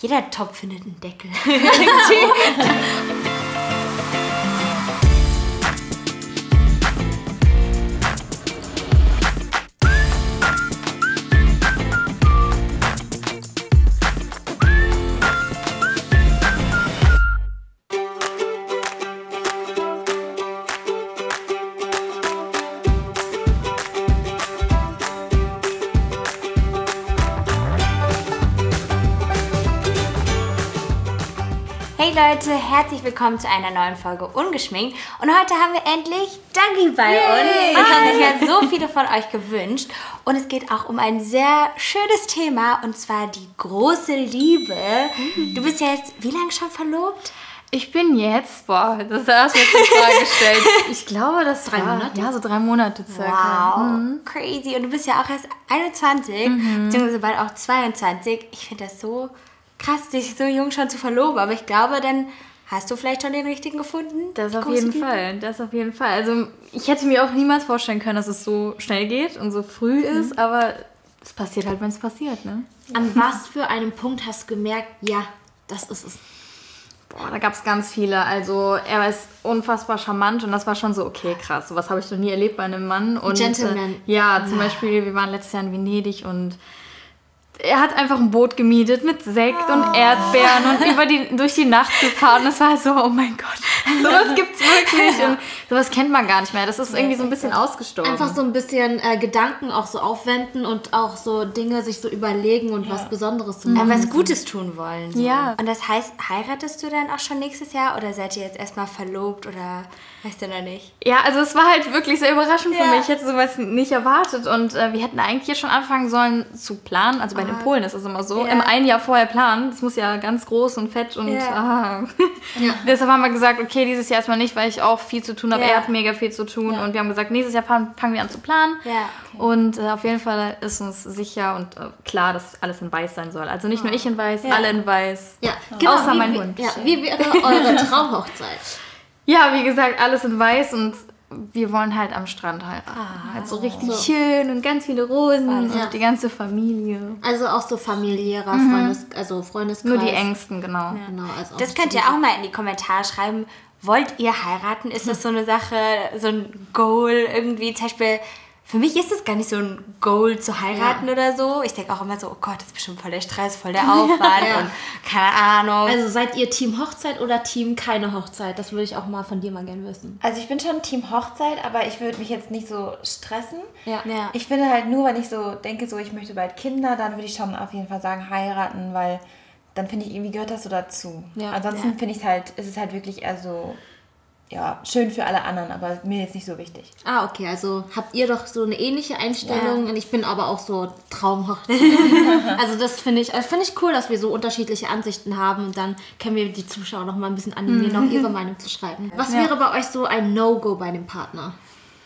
jeder Topf findet einen Deckel. Hey Leute, herzlich willkommen zu einer neuen Folge Ungeschminkt. Und heute haben wir endlich Dagi bei uns. Das haben sich ja so viele von euch gewünscht. Und es geht auch um ein sehr schönes Thema, und zwar die große Liebe. Du bist ja jetzt wie lange schon verlobt? Ich bin jetzt, das hast du jetzt die Frage gestellt. Ich glaube, das 3 Monate? Ja, so 3 Monate circa. Wow, crazy. Und du bist ja auch erst 21, beziehungsweise bald auch 22. Ich finde das so krass, dich so jung schon zu verloben. Aber ich glaube, dann hast du vielleicht schon den richtigen gefunden. Das auf jeden Fall. Also ich hätte mir auch niemals vorstellen können, dass es so schnell geht und so früh ist. Aber es passiert halt, wenn es passiert, ne? An was für einem Punkt hast du gemerkt, ja, das ist es? Boah, da gab es ganz viele. Also er ist unfassbar charmant und das war schon so, okay, krass. Sowas habe ich noch nie erlebt bei einem Mann. Und, Gentleman. Zum Beispiel, wir waren letztes Jahr in Venedig und er hat einfach ein Boot gemietet mit Sekt und Erdbeeren und durch die Nacht gefahren. Das war so, oh mein Gott, sowas gibt's wirklich. Und sowas kennt man gar nicht mehr. Das ist irgendwie so ein bisschen ausgestorben. Einfach so ein bisschen Gedanken auch so aufwenden und auch so Dinge sich so überlegen und was Besonderes zu machen. Was Gutes tun wollen. So. Ja. Und das heißt, heiratest du dann auch schon nächstes Jahr oder seid ihr jetzt erstmal verlobt oder weißt du noch nicht? Ja, also es war halt wirklich sehr überraschend für mich. Ich hätte sowas nicht erwartet und wir hätten eigentlich jetzt schon anfangen sollen zu planen. Also bei den Polen ist es immer so. Im ein Jahr vorher planen. Das muss ja ganz groß und fett und deshalb haben wir gesagt, okay, dieses Jahr erstmal nicht, weil ich auch viel zu tun habe. Er hat mega viel zu tun und wir haben gesagt, nächstes Jahr fangen wir an zu planen. Ja. Okay. Und auf jeden Fall ist uns sicher und klar, dass alles in weiß sein soll. Also nicht nur ich in weiß, alle in weiß. Ja, genau. Außer mein Hund. Ja, wie wäre eure Traumhochzeit? Ja, wie gesagt, alles in weiß und wir wollen halt am Strand heiraten. Halt so richtig schön und ganz viele Rosen und die ganze Familie. Also auch so familiärer Freundeskreis. Nur die Engsten, genau. Ja. Genau, also das könnt ihr auch mal in die Kommentare schreiben. Wollt ihr heiraten? Ist das so eine Sache, so ein Goal irgendwie? Zum Beispiel, für mich ist es gar nicht so ein Goal zu heiraten oder so. Ich denke auch immer so, oh Gott, das ist bestimmt voll der Stress, voll der Aufwand und keine Ahnung. Also seid ihr Team Hochzeit oder Team keine Hochzeit? Das würde ich auch mal von dir mal gerne wissen. Also ich bin schon Team Hochzeit, aber ich würde mich jetzt nicht so stressen. Ja. Ich finde halt nur, wenn ich so denke, so ich möchte bald Kinder, dann würde ich schon auf jeden Fall sagen heiraten, weil dann finde ich, irgendwie gehört das so dazu. Ja. Ansonsten finde ich halt, ist es halt wirklich eher so, ja, schön für alle anderen, aber mir jetzt nicht so wichtig. Ah, okay, also habt ihr doch so eine ähnliche Einstellung und ich bin aber auch so Traumhochzeit. Also das finde ich cool, dass wir so unterschiedliche Ansichten haben und dann können wir die Zuschauer noch mal ein bisschen animieren, auch ihre Meinung zu schreiben. Was wäre bei euch so ein No-Go bei dem Partner?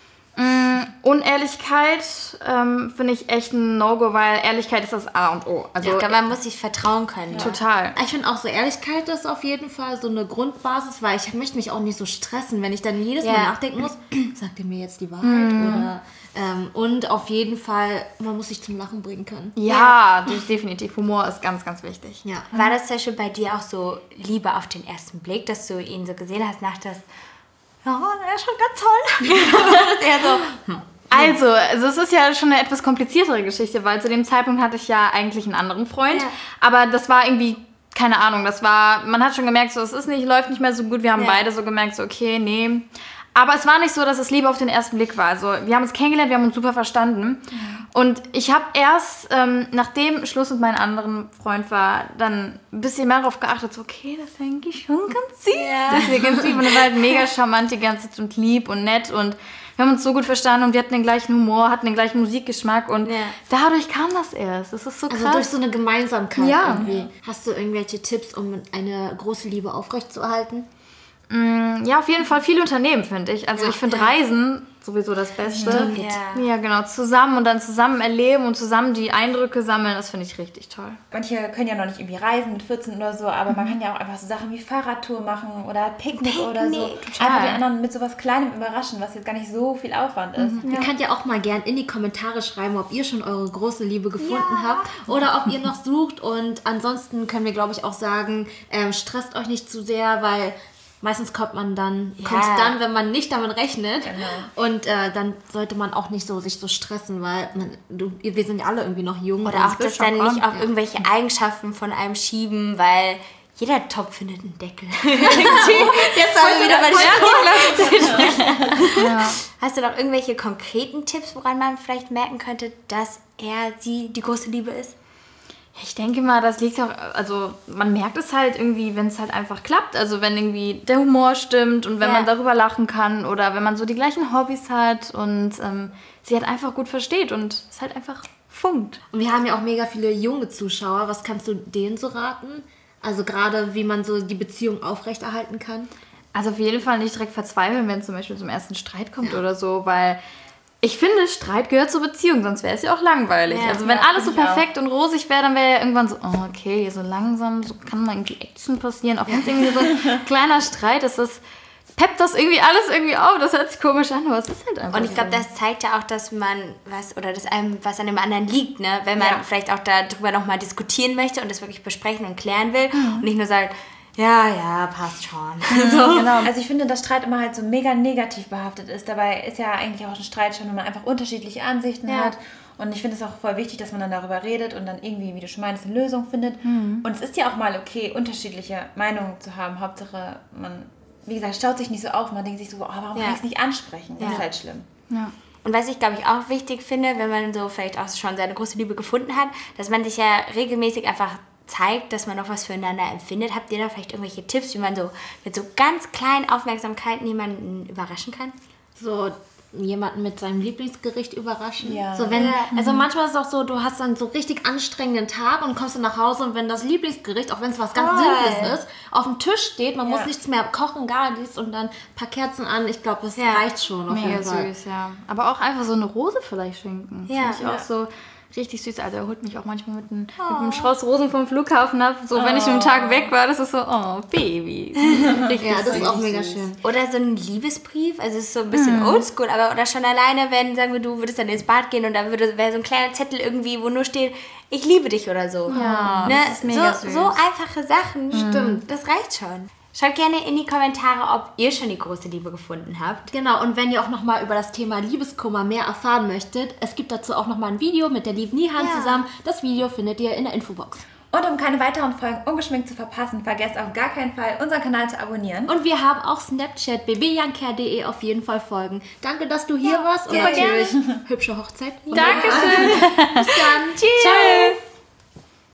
Unehrlichkeit finde ich echt ein No-Go, weil Ehrlichkeit ist das A und O. Also man muss sich vertrauen können. Total. Ich finde auch so, Ehrlichkeit ist auf jeden Fall so eine Grundbasis, weil ich möchte mich auch nicht so stressen, wenn ich dann jedes Mal nachdenken muss, sagt ihr mir jetzt die Wahrheit oder... und auf jeden Fall, man muss sich zum Lachen bringen können. Ja, definitiv. Humor ist ganz, ganz wichtig. Ja. War das zum Beispiel bei dir auch so Liebe auf den ersten Blick, dass du ihn so gesehen hast, dachtest, ja, der ist schon ganz toll. Das ist eher so, Also es ist ja schon eine etwas kompliziertere Geschichte, weil zu dem Zeitpunkt hatte ich ja eigentlich einen anderen Freund, aber das war irgendwie, keine Ahnung, man hat schon gemerkt, so, läuft nicht mehr so gut, wir haben beide so gemerkt, so, okay, nee. Aber es war nicht so, dass es Liebe auf den ersten Blick war. Also wir haben uns kennengelernt, wir haben uns super verstanden. Und ich habe erst, nachdem Schluss mit meinem anderen Freund war, dann ein bisschen mehr darauf geachtet, so, okay, das ist eigentlich schon ganz süß. Das ist ja ganz lieb und er war halt mega charmant die ganze Zeit und lieb und nett und wir haben uns so gut verstanden und wir hatten den gleichen Humor, hatten den gleichen Musikgeschmack und dadurch kam das erst. Das ist so krass. Also durch so eine Gemeinsamkeit irgendwie. Hast du irgendwelche Tipps, um eine große Liebe aufrechtzuerhalten? Ja, auf jeden Fall viel Unternehmen, finde ich. Also ich finde Reisen sowieso das Beste. Stimmt. Ja, genau. Zusammen und dann zusammen erleben und zusammen die Eindrücke sammeln, das finde ich richtig toll. Manche können ja noch nicht irgendwie reisen mit 14 oder so, aber man kann ja auch einfach so Sachen wie Fahrradtour machen oder Picknick oder so. Einfach die anderen mit sowas Kleinem überraschen, was jetzt gar nicht so viel Aufwand ist. Ihr könnt ja auch mal gern in die Kommentare schreiben, ob ihr schon eure große Liebe gefunden habt oder ob ihr noch sucht. Und ansonsten können wir, glaube ich, auch sagen, stresst euch nicht zu sehr, weil meistens kommt dann, wenn man nicht damit rechnet. Genau. Und dann sollte man auch nicht sich so stressen, weil wir sind ja alle irgendwie noch jung. Oder auch das dann nicht auf irgendwelche Eigenschaften von einem schieben, weil jeder Topf findet einen Deckel. Jetzt haben wir wieder bei der Hast du noch irgendwelche konkreten Tipps, woran man vielleicht merken könnte, dass sie die große Liebe ist? Ich denke mal, das liegt auch, also man merkt es halt irgendwie, wenn es halt einfach klappt. Also wenn irgendwie der Humor stimmt und wenn man darüber lachen kann oder wenn man so die gleichen Hobbys hat und sie halt einfach gut versteht und es halt einfach funkt. Und wir haben ja auch mega viele junge Zuschauer. Was kannst du denen so raten? Also gerade, wie man so die Beziehung aufrechterhalten kann? Also auf jeden Fall nicht direkt verzweifeln, wenn es zum Beispiel zum ersten Streit kommt oder so, weil ich finde, Streit gehört zur Beziehung, sonst wäre es ja auch langweilig. Ja, also wenn alles so perfekt und rosig wäre, dann wäre ja irgendwann so, oh, okay, so langsam, so kann mal irgendwie Action passieren. Auch wenn es irgendwie so ein kleiner Streit ist, peppt das irgendwie alles irgendwie auf. Das hört sich komisch an, aber es ist halt einfach Und ich glaube, das zeigt ja auch, dass man was an dem anderen liegt, ne? Wenn man vielleicht auch darüber nochmal diskutieren möchte und das wirklich besprechen und klären will und nicht nur sagt, ja, passt schon. Genau. Also ich finde, dass Streit immer halt so mega negativ behaftet ist. Dabei ist ja eigentlich auch ein Streit schon, wenn man einfach unterschiedliche Ansichten hat. Und ich finde es auch voll wichtig, dass man dann darüber redet und dann irgendwie, wie du schon meinst, eine Lösung findet. Und es ist ja auch mal okay, unterschiedliche Meinungen zu haben. Hauptsache, man, wie gesagt, staut sich nicht so auf. Man denkt sich so, warum kann ich es nicht ansprechen? Das ist halt schlimm. Ja. Und was ich, glaube ich, auch wichtig finde, wenn man so vielleicht auch schon seine große Liebe gefunden hat, dass man sich ja regelmäßig einfach zeigt, dass man noch was füreinander empfindet. Habt ihr da vielleicht irgendwelche Tipps, wie man so mit so ganz kleinen Aufmerksamkeiten jemanden überraschen kann? So jemanden mit seinem Lieblingsgericht überraschen. Ja. So also manchmal ist es auch so, du hast dann so richtig anstrengenden Tag und kommst dann nach Hause und wenn das Lieblingsgericht, auch wenn es was ganz Simples ist, auf dem Tisch steht, man muss nichts mehr kochen, gar nichts und dann ein paar Kerzen an, ich glaube, das reicht schon auf jeden Fall. Mega süß, ja. Aber auch einfach so eine Rose vielleicht schenken. Ja. Finde ich auch so richtig süß. Also er holt mich auch manchmal mit einem Strauß Rosen vom Flughafen ab. So, wenn ich einen Tag weg war, das ist so, oh, Baby. Richtig das ist auch mega schön. Oder so ein Liebesbrief, also es ist so ein bisschen oldschool, aber oder schon alleine, wenn, sagen wir, du würdest dann ins Bad gehen und da wäre so ein kleiner Zettel irgendwie, wo nur steht, ich liebe dich oder so. Ja, das ist mega süß. So einfache Sachen. Stimmt. Das reicht schon. Schreibt gerne in die Kommentare, ob ihr schon die große Liebe gefunden habt. Genau, und wenn ihr auch nochmal über das Thema Liebeskummer mehr erfahren möchtet, es gibt dazu auch nochmal ein Video mit der lieben Nihan zusammen. Das Video findet ihr in der Infobox. Und um keine weiteren Folgen ungeschminkt zu verpassen, vergesst auf gar keinen Fall, unseren Kanal zu abonnieren. Und wir haben auch Snapchat, bbjanker.de auf jeden Fall folgen. Danke, dass du hier warst und super natürlich hübsche Hochzeit. Dankeschön. Bis dann. Tschüss.